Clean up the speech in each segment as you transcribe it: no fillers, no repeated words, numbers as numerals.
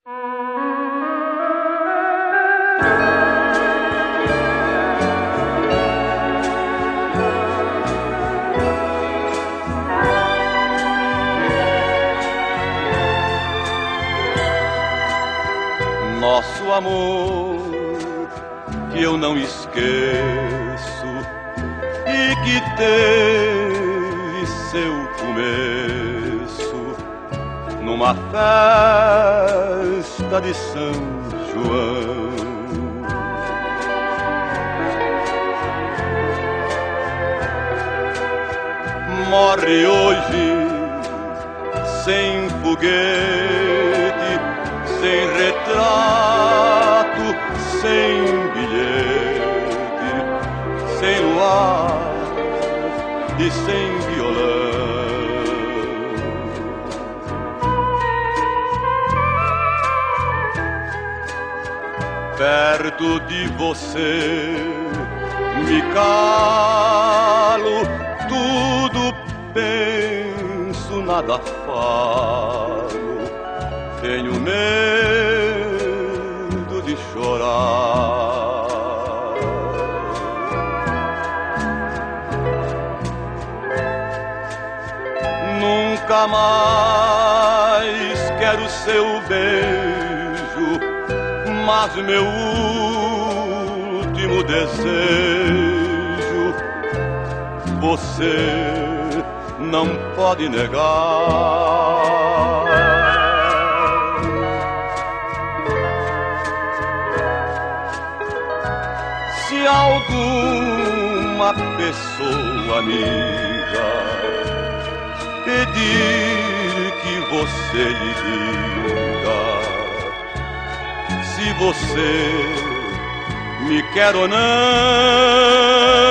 Nosso amor que eu não esqueço e que teve seu começo numa festa de São João. Morre hoje sem foguete, sem retrato, sem bilhete, sem luar e sem violão. Perto de você me calo, tudo penso, nada falo. Tenho medo de chorar. Nunca mais quero seu beijo, mas meu último desejo você não pode negar. Se alguma pessoa amiga pedir que você lhe diga se você me quer ou não,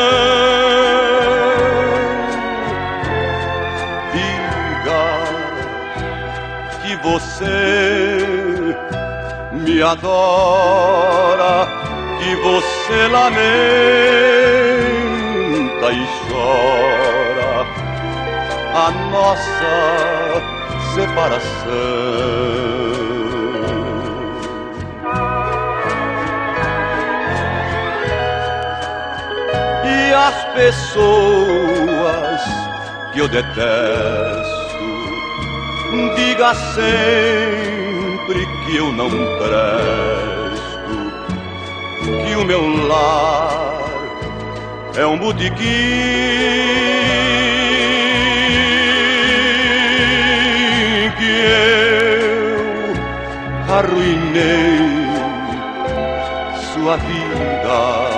diga que você me adora, que você lamenta e chora a nossa separação. E as pessoas que eu detesto, diga sempre que eu não presto, que o meu lar é um botequim, que eu arruinei sua vida,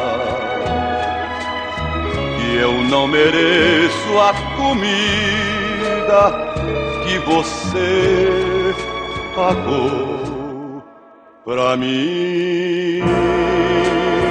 que eu não mereço a comida que você pagou pra mim.